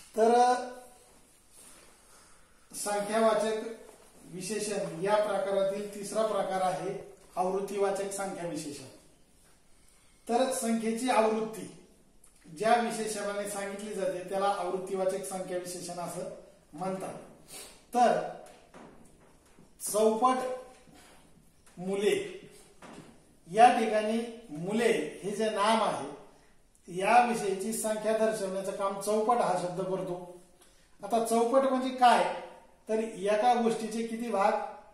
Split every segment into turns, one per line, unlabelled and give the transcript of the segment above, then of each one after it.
तर संख्यावाचक विशेषण या प्रकारातील तिसरा प्रकार आहे आवृत्तीवाचक संख्या विशेषण। तर संख्येची आवृत्ती ज्या विशेषणाने सांगितली जाते त्याला आवृत्तीवाचक संख्या विशेषण असं म्हणतात। तर चौपट मुले या ठिकाणी मुले हे जे नाम आहे या विषयीची संख्या दर्शवण्याचं काम चौपट हा शब्द करतो। आता चौपट म्हणजे काय, तर एका गोष्टीचे किती भाग,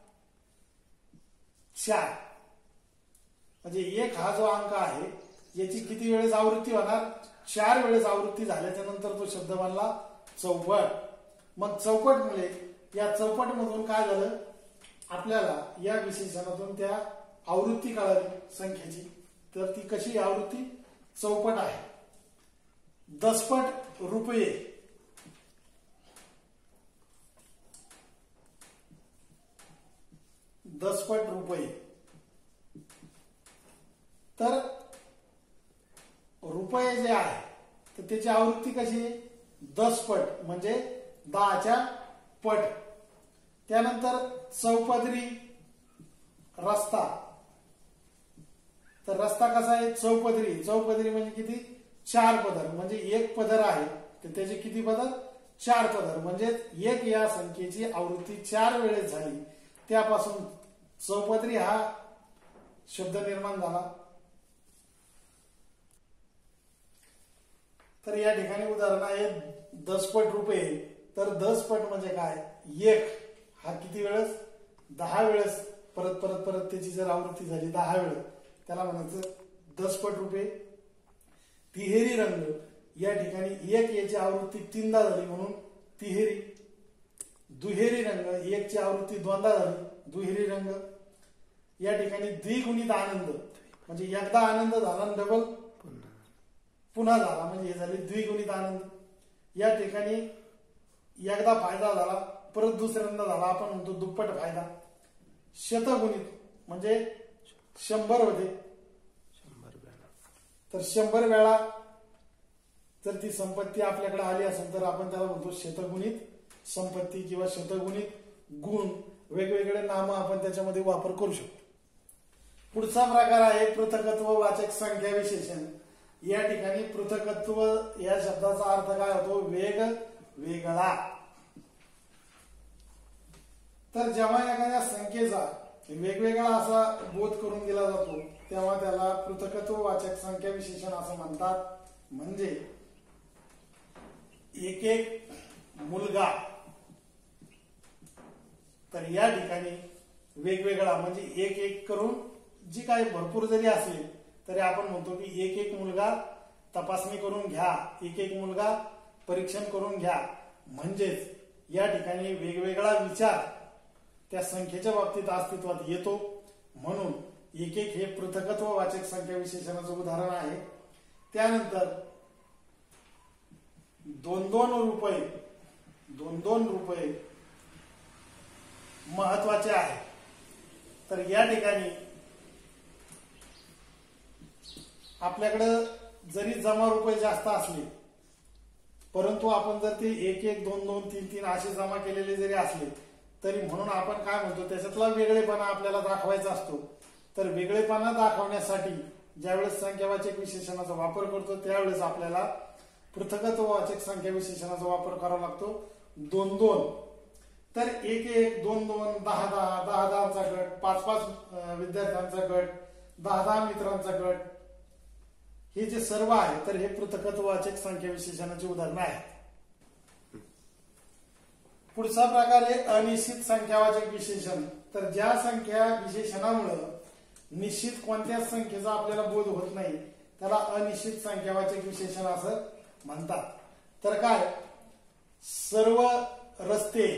4। म्हणजे एक हा जो अंक आहे याची किती वेळेस आवृत्ती होणार, 4 वेळेस आवृत्ती झाल्याच्या नंतर तो शब्द बनला चौपट। मग चौपट मुले या चौपट मधून काय झालं, आपल्याला या विशेषणातून त्या आवृत्ती कळाली संख्येची। तर ती कशी आवृत्ती, चौपट आहे। दसपट रुपये, दसपट रुपये। तर रुपये जे आहे तर त्याची आवृत्ती कशी आहे, 10पट म्हणजे 10च्या पट। त्यानंतर चौपदरी रस्ता, तर रस्ता कसा आहे, चौपदरी। चौपदरी म्हणजे किती, 4 पदर। म्हणजे एक पदर आहे तर त्याचे किती पदर, 4 पदर। म्हणजे एक या संख्येची आवृत्ती 4 वेळेस झाली त्यापासून चौपदरी हा शब्द निर्माण झाला। तर या ठिकाणी उदाहरण आहे 10पट रुपये। तर 10पट म्हणजे काय, एक हा किती वेळेस, 10 वेळेस परत परत परत त्याची जर आवृत्ती झाली 10 वेळेस त्याला म्हणायचं 10पट रुपये। तिहेरी रंग या ठिकाणी एक याची आवृत्ती 3दा झाली म्हणून तिहेरी। दुहेरी रंग एक ची आवृत्ती 2दा झाली, दुहेरी रंग। या ठिकाणी द्विगुणित आनंद म्हणजे एकदा आनंद झाला डबल पुन्हा झाला म्हणजे हे झाले द्विगुणित आनंद। या ठिकाणी एकदा फायदा झाला परत दुसऱ्यांदा झाला, आपण म्हणतो दुप्पट फायदा। शतगुणित म्हणजे 100 होते, तर 100 वेळा जर ती संपत्ती आपल्याकडे आली असेल तर आपण त्याला म्हणतो शतगुणित संपत्ती किंवा शतगुणित गुण। वेगवेगळे नाम आपण त्याच्यामध्ये वापर करू शकतो। पुढचा प्रकार आहे पृथकत्व वाचक संख्या विशेषण। या ठिकाणी पृथकत्व या शब्दाचा अर्थ काय होतो, वेग वेगळा। तर जेव्हा एखाद्या संख्येचा वेगवेगळा असा बोध करून दिला जातो तेव्हा त्याला पृथकत्व वाचक संख्या विशेषण असं म्हणतात। म्हणजे एक एक मुलगा, तर या ठिकाणी वेगवेगळा म्हणजे एक एक करून जी काही भरपूर जरी असले तरी आपण म्हणतो की एक एक मुलगा तपासणी करून घ्या, एक एक मुलगा परीक्षण करून घ्या। म्हणजेच या ठिकाणी वेगवेगळा विचार त्या संख्येच्या बाबतीत अस्तित्वात येतो। म्हणून एक एक हे पृथकत्व वाचक संख्या विशेषणाचं उदाहरण आहे। त्यानंतर 2-2 रुपये, 2-2 रुपये महत्वाचे आहे। तर या ठिकाणी आपल्याकडे जरी जमा रुपये जास्त असले परंतु आपण जर ते 1-1, 2-2, 3-3 असे जमा केलेले जरी असले तरी म्हणून आपण काय म्हणतो त्याच्यातला वेगळेपणा आपल्याला दाखवायचा असतो। तर वेगळेपणा दाखवण्यासाठी ज्यावेळेस संख्यावाचक विशेषणाचा वापर करतो त्यावेळेस आपल्याला पृथकत्व वाचक संख्या विशेषणाचा वापर करावा लागतो। 2-2 तर 1-1, 2-2, 10-10, 10-10चा गट, 5-5 विद्यार्थ्यांचा गट, 10-10 मित्रांचा गट, हे जे सर्व आहे तर हे पृथकत्ववाचक संख्या विशेषणाची उदाहरणं आहेत। पुढचा प्रकार आहे अनिश्चित संख्यावाचक विशेषण। तर ज्या संख्या विशेषणामुळे निश्चित कोणत्याच संख्येचा आपल्याला बोध होत नाही त्याला अनिश्चित संख्यावाचक विशेषण असं म्हणतात। तर काय, सर्व रस्ते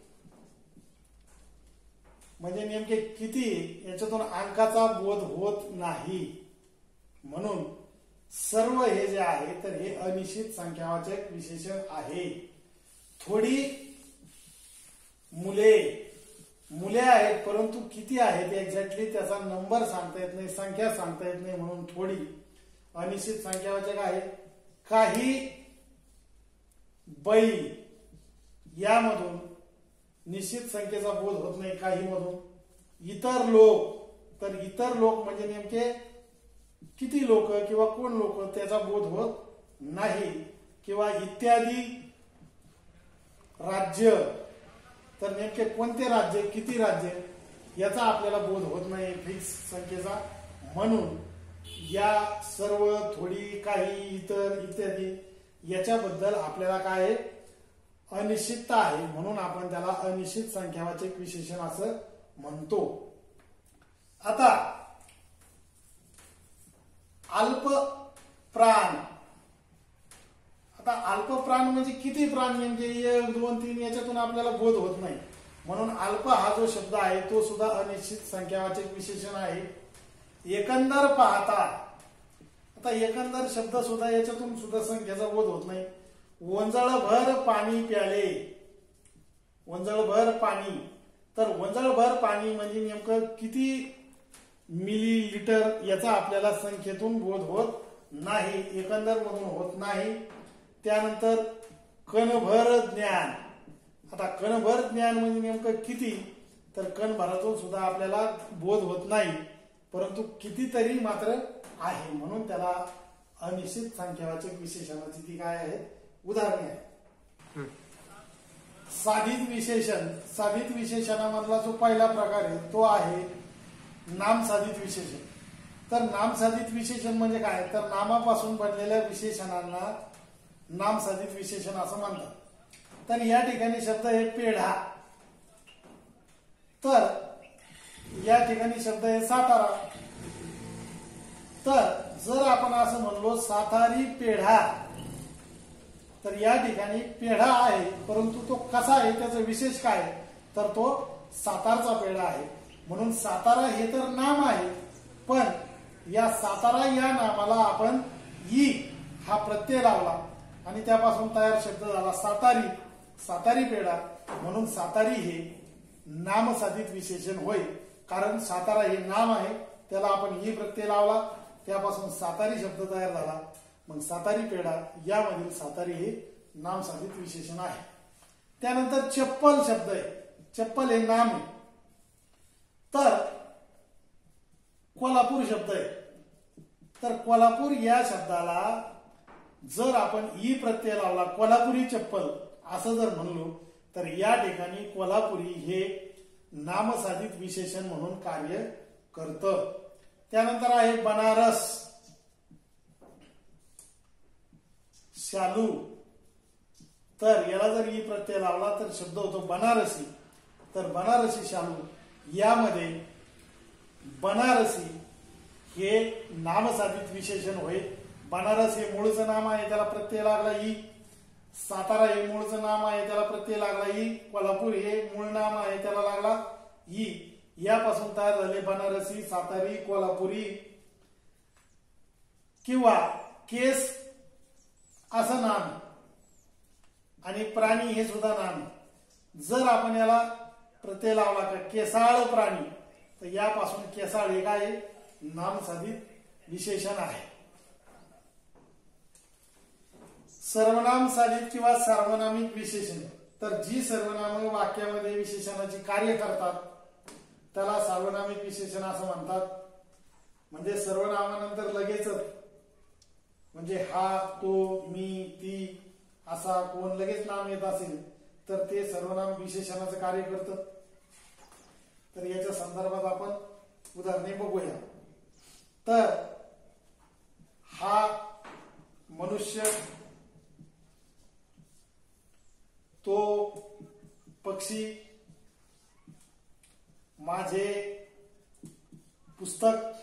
म्हणजे नेमके किती याच्यातून अंकाचा बोध होत नाही म्हणून सर्व हे जे आहे तर हे अनिश्चित संख्यावाचक विशेषण आहे। थोडी मुले, मुले आहेत परंतु किती आहेत एक्झॅक्टली त्याचा नंबर सांगता येत नाही, संख्या सांगता येत नाही म्हणून थोडी अनिश्चित संख्यावाचक आहे। काही बैल यामधून निश्चित संख्येचा बोध होत नाही काही मधून। इतर लोक, तर इतर लोक म्हणजे नेमके किती लोक किंवा कोण लोक त्याचा बोध होत नाही। किंवा इत्यादी राज्य, तर नेमके कोणते राज्य किती राज्य याचा आपल्याला बोध होत नाही फिक्स संख्येचा। म्हणून या सर्व थोडी काही इतर इत्यादी याच्याबद्दल आपल्याला काय आहे अनिश्चितता आहे, म्हणून आपण त्याला अनिश्चित संख्यावाचक विशेषण असं म्हणतो। आता अल्प प्राण, आता अल्प प्राण म्हणजे किती प्राण नेमके 1 2 3 याच्यातून आपल्याला बोध होत नाही, म्हणून अल्प हा जो शब्द आहे तो सुद्धा अनिश्चित संख्यावाचक विशेषण आहे। एकंदर पाहता, आता एकंदर शब्द सुद्धा याच्यातून सुद्धा संख्येचा बोध होत नाही। वंजळभर पाणी प्याले, वंजळभर पाणी, तर वंजळभर पाणी म्हणजे नेमकं किती मिली लिटर याचा आपल्याला संख्येतून बोध होत नाही, एकंदर मधून होत नाही। त्यानंतर कणभर ज्ञान, आता कणभर ज्ञान म्हणजे नेमकं किती, तर कणभरातून सुद्धा आपल्याला बोध होत नाही, परंतु कितीतरी मात्र आहे, म्हणून त्याला अनिश्चित संख्यावाचक विशेषणाची ती काय आहे उदाहरणे आहे। साधित विशेषण, साधित विशेषणामधला जो पहिला प्रकार आहे तो आहे नामसाधित विशेषण। तर नामसाधित विशेषण म्हणजे काय, तर नामापासून बनलेल्या विशेषणांना नामसाधित विशेषण असं म्हणतात। तर या ठिकाणी शब्द आहे पेढा, तर या ठिकाणी शब्द आहे सातारा। तर जर आपण असं म्हणलो सातारी पेढा, तर या ठिकाणी पेढा आहे, परंतु तो कसा आहे त्याचा विशेष काय, तर तो सातारचा पेढा आहे। म्हणून सातारा हे तर नाम आहे, पण या सातारा या नामाला आपण ई हा प्रत्यय लावला आणि त्यापासून तयार शब्द झाला सातारी, सातारी पेढा, म्हणून सातारी हे नामसाधित विशेषण होय। कारण सातारा हे नाम आहे, त्याला आपण ई प्रत्यय लावला, त्यापासून सातारी शब्द तयार झाला, मग सातारी पेढा यामधील सातारी हे नामसाधित विशेषण आहे। त्यानंतर चप्पल शब्द आहे, चप्पल हे नाम आहे, तर कोल्हापूर शब्द आहे, तर कोल्हापूर या शब्दाला जर आपण ई प्रत्यय लावला कोल्हापुरी चप्पल असं जर म्हणलो, तर या ठिकाणी कोल्हापुरी हे नामसाधित विशेषण म्हणून कार्य करतं। त्यानंतर आहे बनारस, शालू, तर याला जर ई प्रत्यय लावला तर शब्द होतो बनारसी, तर बनारसी शालू यामध्ये बनारसी हे नामसाधित विशेषण होय। बनारस हे मूळचं नाम आहे त्याला प्रत्यय लागला ई, सातारा हे मूळचं नाम आहे त्याला प्रत्यय लागला ई, कोल्हापूर हे मूळ नाम आहे त्याला लागला ई, यापासून तयार झाले बनारसी, सातारी, कोल्हापुरी। किंवा केस असं नाम आणि प्राणी हे सुद्धा नाम, जर आपण याला प्रत्यय लावला का केसाळ प्राणी, तर यापासून केसाळ हे काय नामसाधित विशेषण आहे। सर्वनाम साधित किंवा सार्वनामिक विशेषण, तर जी सर्वनाम वाक्यामध्ये विशेषणाची कार्य करतात त्याला सार्वनामिक विशेषण असं म्हणतात। म्हणजे सर्वनामानंतर लगेचच, म्हणजे हा, तो, मी, ती असा कोण लगेच नाम येत असेल तर ते सर्वनाम विशेषणाचं कार्य करतं। तर याच्या संदर्भात आपण उदाहरणे बघूया। तर हा मनुष्य, तो पक्षी, माझे पुस्तक,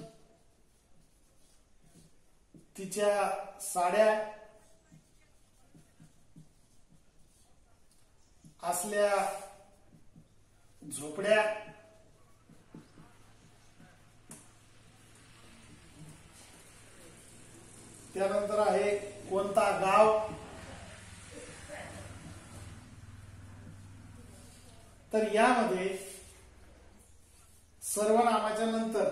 तिच्या साड्या, असल्या झोपड्या, त्यानंतर आहे कोणता गाव, तर यामध्ये सर्वनामाच्या नंतर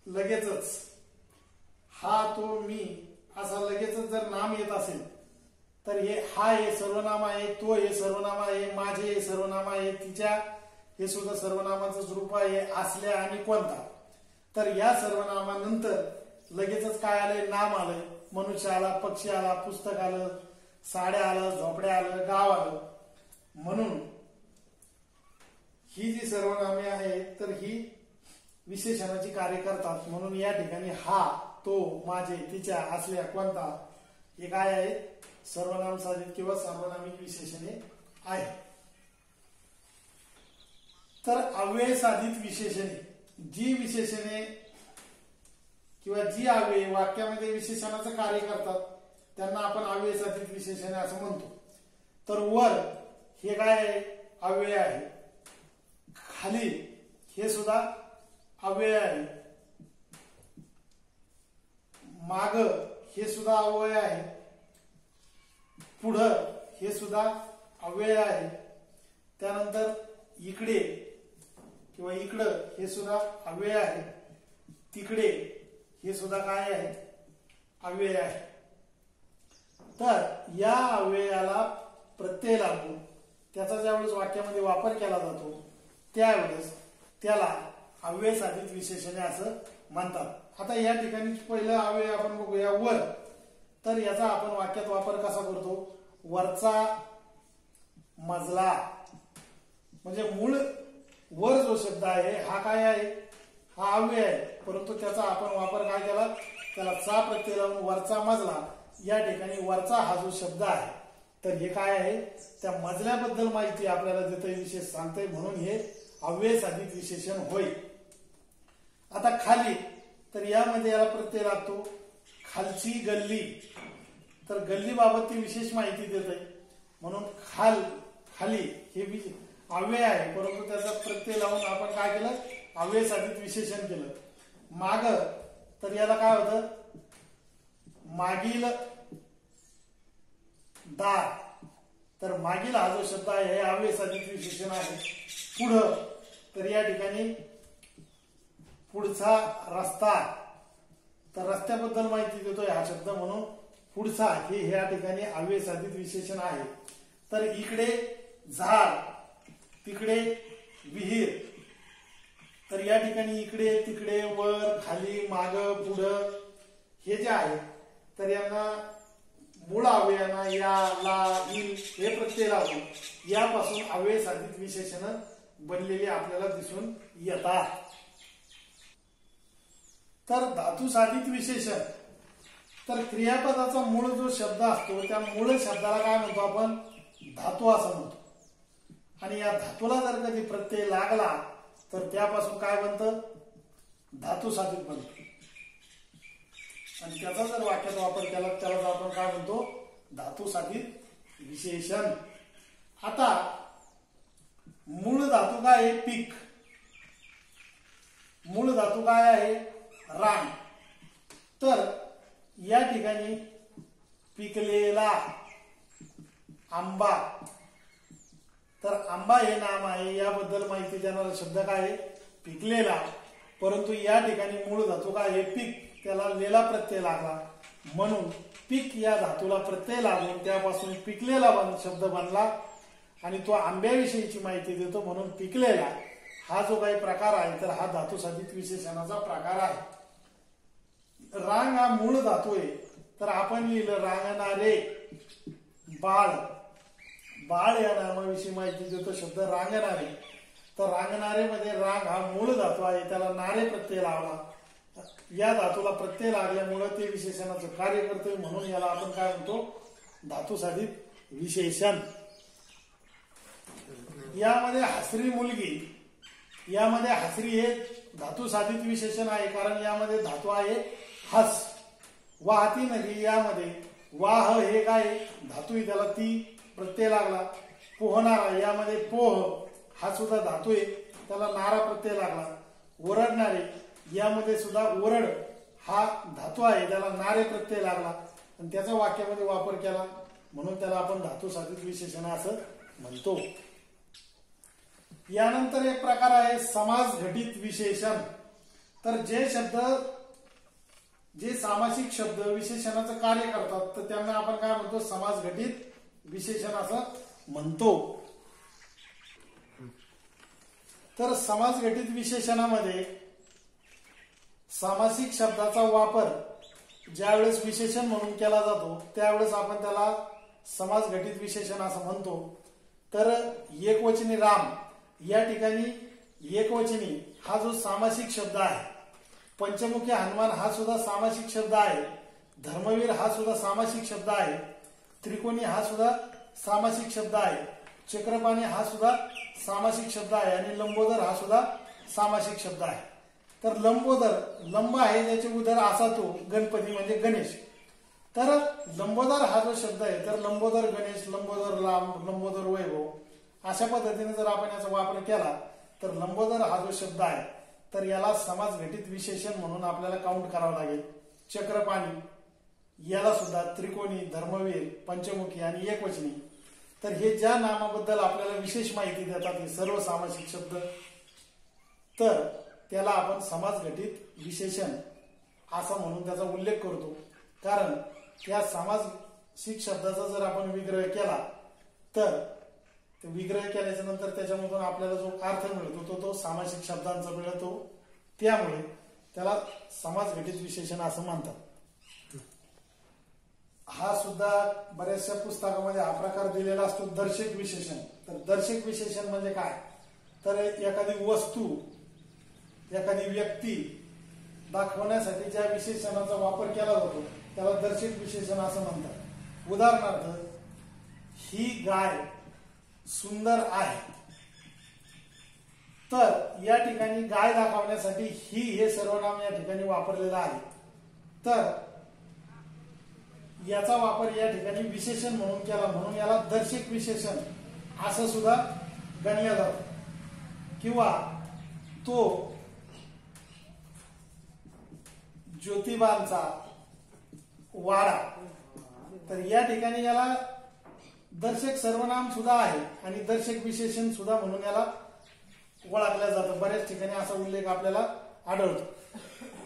लगेचच हा, तो, मी असा लगेचच जर नाम येत असेल तर हा हे सर्वनाम आहे, तो हे सर्वनाम आहे, माझे हे सर्वनाम आहे, तिच्या हे सुद्धा सर्वनामाचं रूप आहे, असल्या आणि कोणता. तर या सर्वनामानंतर लगेचच काय आलंय, नाम आलंय. मनुष्य आला, पक्षी आला, पुस्तक आलं, साड्या आलं, झोपड्या आलं, गाव आलं. म्हणून ही जी सर्वनामे आहेत तर ही विशेषणाची कार्य करतात. म्हणून या ठिकाणी हा, तो, माझे, तिच्या, असल्या, कोणता हे काय आहेत, सर्वनाम साधित किंवा सार्वनामिक विशेषणे आहेत. तर अव्यय साधित विशेषणे, जी विशेषणे किंवा जी अव्यय वाक्यामध्ये विशेषणाचं कार्य करतात त्यांना आपण अव्यय साधित विशेषणे असं म्हणतो. तर वर हे काय आहे, अव्यय आहे. खाली हे सुद्धा अव्यय आहे. माग हे सुद्धा अव्यय आहे. पुढं हे सुद्धा अव्यय आहे. त्यानंतर इकडे किंवा इकडं हे सुद्धा अव्यय आहे. तिकडे हे सुद्धा काय आहे, अव्यय आहे. तर या अव्ययाला प्रत्यय लागून त्याचा ज्यावेळेस वाक्यामध्ये वापर केला जातो त्यावेळेस त्याला अव्यय साधित विशेषणे असं म्हणतात. आता या ठिकाणी पहिलं अव्यय आपण बघूया, वर. तर याचा आपण वाक्यात वापर कसा करतो, वरचा मजला. म्हणजे मूळ वर जो शब्द आहे हा काय आहे, हा अव्यय आहे. परंतु त्याचा आपण वापर काय केला, त्याला चा प्रत्यय लावून वरचा मजला. या ठिकाणी वरचा हा जो शब्द आहे तर हे काय आहे, त्या मजल्याबद्दल माहिती आपल्याला देतंय, विशेष सांगतंय. म्हणून हे अव्यय साधित विशेषण होय. आता खाली, तर यामध्ये याला प्रत्यय लागतो. खालची गल्ली, तर गल्लीबाबत ती विशेष माहिती देतंय. म्हणून खाली हे अव्यय आहे, परंतु त्याचा प्रत्यय लावून आपण काय केलं, अव्यय साधित विशेषण केलं. माग, तर याला काय होतं, मागील दार. तर मागील हा जो शब्द आहे हे अव्यय साधित विशेषण आहे. पुढं, तर या ठिकाणी पुढचा रस्ता, तर रस्त्याबद्दल माहिती देतोय हा शब्द. म्हणून पुढचा हे या ठिकाणी अव्यय साधित विशेषण आहे. तर इकडे झाड, तिकडे विहीर. तर या ठिकाणी इकडे, तिकडे, वर, खाली, माग, पुढं हे जे आहे तर यांना मूळ अव्ययांना या, ला, इन हे प्रत्यय लावून यापासून अव्यय साधित विशेषण बनलेली आपल्याला दिसून येतात. तर धातू साधित विशेषण, तर क्रियापदाचा मूळ जो शब्द असतो त्या मूळ शब्दाला काय म्हणतो आपण, धातू असं म्हणतो. आणि या धातूला जर कधी प्रत्यय लागला तर त्यापासून काय बनतं, धातू साधित बनतो. आणि त्याचा जर वाक्यात वापर केला त्याला आपण काय म्हणतो, धातू साधित विशेषण. आता मूळ धातू काय आहे, पीक. मूळ धातू काय आहे, रान. तर या ठिकाणी पिकलेला आंबा, तर आंबा हे नाम आहे, याबद्दल माहिती देणारा शब्द काय आहे, पिकलेला. परंतु या ठिकाणी मूळ धातू काय आहे, पीक. त्याला लेला प्रत्यय लागला म्हणून पीक या धातूला प्रत्यय लागून त्यापासून पिकलेला शब्द बनला. आणि तो आंब्याविषयीची माहिती देतो. म्हणून पिकलेला हा जो काही प्रकार आहे तर हा धातू साधित विशेषणाचा प्रकार आहे. रांग हा मूळ धातू आहे. तर आपण लिहिलं रांगणारे, बाळ. बाळ या नामाविषयी माहिती देतो शब्द रांगणारे. तर रांगणारे मध्ये रांग हा मूळ धातू आहे, त्याला नारे प्रत्यय लावला. या धातूला प्रत्यय लागल्यामुळे ते विशेषणाचं कार्य करतोय. म्हणून याला आपण काय म्हणतो, धातू साधित विशेषण. यामध्ये हसरी मुलगी, यामध्ये हसरी हे धातू साधित विशेषण आहे, कारण यामध्ये धातू आहे हस. वाहती नदी, यामध्ये वाह हे काय धातू, त्याला ती प्रत्यय लागला. पोहणारा, यामध्ये पोह हा सुद्धा धातू आहे, त्याला नारा प्रत्यय लागला. ओरडणारे, यामध्ये सुद्धा ओरड हा धातू आहे, त्याला नारे प्रत्यय लागला आणि त्याचा वाक्यामध्ये वापर केला. म्हणून त्याला आपण धातू साधित विशेषण असं म्हणतो. यानंतर एक प्रकार आहे समास घटित विशेषण. तर जे शब्द जे सामासिक शब्द विशेषणाचं कार्य करतात तर त्यांना आपण काय म्हणतो, समास घटित विशेषण असं म्हणतो. तर समास घटित विशेषणामध्ये सामासिक शब्दाचा वापर ज्यावेळेस विशेषण म्हणून केला जातो त्यावेळेस आपण त्याला समास घटित विशेषण असं म्हणतो. तर एकवचनी राम या ठिकाणी एकवचनी हा जो सामासिक शब्द आहे, पंचमुखी हनुमान हा सुद्धा सामासिक शब्द आहे, धर्मवीर हा सुद्धा सामासिक शब्द आहे, त्रिकोणी हा सुद्धा सामासिक शब्द आहे, चक्रपाणी हा सुद्धा सामासिक शब्द आहे आणि लंबोदर हा सुद्धा सामासिक शब्द आहे. तर लंबोदर, लंब आहे ज्याचे उदर असा तो गणपती म्हणजे गणेश. तर लंबोदर हा जो शब्द आहे तर लंबोदर गणेश, लंबोदर राम, लंबोदर वैभव अशा पद्धतीने जर आपण याचा वापर केला तर लंबोदर हा जो शब्द आहे तर याला समास घटित विशेषण म्हणून आपल्याला काउंट करावं लागेल. चक्रपाणी याला सुद्धा त्रिकोणी, धर्मवीर, पंचमुखी आणि एकवचनी. तर हे ज्या नामाबद्दल आपल्याला विशेष माहिती देतात हे सर्व सामासिक शब्द, तर त्याला आपण समास घटित विशेषण असं म्हणून त्याचा उल्लेख करतो. कारण त्या सामासिक शब्दाचा जर आपण विग्रह केला तर विग्रह केल्याच्या नंतर त्याच्यामधून आपल्याला जो अर्थ मिळतो तो सामासिक शब्दांचा मिळतो, त्यामुळे त्याला समास घटित विशेषण असं म्हणतात. हा सुद्धा बऱ्याचशा पुस्तकामध्ये हा प्रकार दिलेला असतो, दर्शक विशेषण. तर दर्शक विशेषण म्हणजे काय, तर एखादी वस्तू, एखादी व्यक्ती दाखवण्यासाठी ज्या विशेषणाचा वापर केला जातो त्याला दर्शक विशेषण असं म्हणतात. उदाहरणार्थ, ही गाय सुंदर आहे. तर या ठिकाणी गाय दाखवण्यासाठी ही हे सर्वनाम या ठिकाणी वापरलेलं आहे. तर याचा वापर या ठिकाणी विशेषण म्हणून केला म्हणून याला दर्शक विशेषण असं सुद्धा गणलं जातं. किंवा तो ज्योतिबांचा वाडा, तर या ठिकाणी याला दर्शक सर्वनाम सुद्धा आहे आणि दर्शक विशेषण सुद्धा म्हणून याला ओळखलं जातं. बऱ्याच ठिकाणी असा उल्लेख आपल्याला आढळतो.